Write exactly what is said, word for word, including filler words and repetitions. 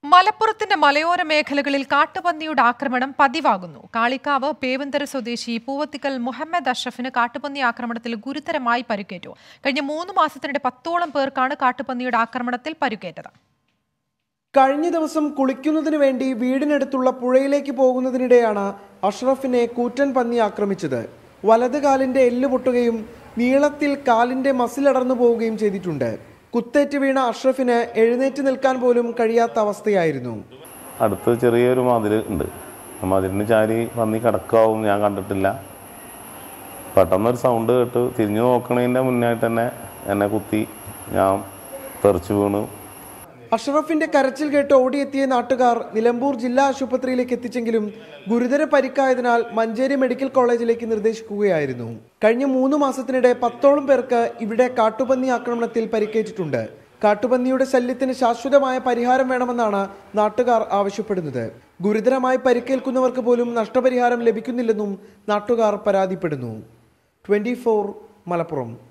മലപ്പുറത്തിന്റെ മലയോര മേഖലകളിൽ കാട്ടുപന്നിയുടെ ആക്രമണം പതിവാകുന്നു. കാളിക്കാവ് പേവന്തര സ്വദേശി പൂവത്തിക്കൽ മുഹമ്മദ് അഷ്റഫിന് കാട്ടുപന്നി ആക്രമണത്തിൽ ഗുരുതരമായി പരിക്കേറ്റു. കഴിഞ്ഞ മൂന്ന് മാസത്തിനിടെ പത്തോളം പേർക്കാണ് കാട്ടുപന്നിയുടെ ആക്രമണത്തിൽ പരിക്കേറ്റത്. കഴിഞ്ഞ ദിവസം കുളിക്കുന്നതിന് വേണ്ടി വീടിനടുത്തുള്ള പുഴയിലേക്ക് പോകുന്നതിനിടെയാണ് അഷ്റഫിനെ കൂറ്റൻ പന്നി ആക്രമിച്ചത്. വലത് കാലിന്റെ എല്ല് പൊട്ടുകയും നീളത്തിൽ കാലിന്റെ മസിലടർന്നു പോവുകയും ചെയ്തിട്ടുണ്ട്. കുത്തേറ്റ് വീണ അഷ്റഫിന് എഴുന്നേറ്റ് നിൽക്കാൻ പോലും കഴിയാത്ത അവസ്ഥയായിരുന്നു. അടുത്ത് ചെറിയൊരു മതിൽ ഉണ്ട്. മതിലിന് ചാരി പന്നി കിടക്കാവും ഞാൻ കണ്ടിട്ടില്ല. പെട്ടെന്നൊരു സൗണ്ട് കേട്ട് തിരിഞ്ഞു നോക്കണതിൻ്റെ മുന്നായിട്ട് തന്നെ എന്നെ കുത്തി ഞാൻ തെറിച്ചു വീണു. അഷ്റഫിന്റെ കരച്ചിൽ കേട്ട് ഓടിയെത്തിയ നാട്ടുകാർ നിലമ്പൂർ ജില്ലാ ആശുപത്രിയിലേക്ക് എത്തിച്ചെങ്കിലും ഗുരുതര പരിക്കായതിനാൽ മഞ്ചേരി മെഡിക്കൽ കോളേജിലേക്ക് നിർദ്ദേശിക്കുകയായിരുന്നു. കഴിഞ്ഞ മൂന്ന് മാസത്തിനിടെ പത്തോളം പേർക്ക് ഇവിടെ കാട്ടുപന്നി ആക്രമണത്തിൽ പരിക്കേറ്റിട്ടുണ്ട്. കാട്ടുപന്നിയുടെ ശല്യത്തിന് ശാശ്വതമായ പരിഹാരം വേണമെന്നാണ് നാട്ടുകാർ ആവശ്യപ്പെടുന്നത്. ഗുരുതരമായി പരിക്കേൽക്കുന്നവർക്ക് പോലും നഷ്ടപരിഹാരം ലഭിക്കുന്നില്ലെന്നും നാട്ടുകാർ പരാതിപ്പെടുന്നു. Twenty four Malappuram.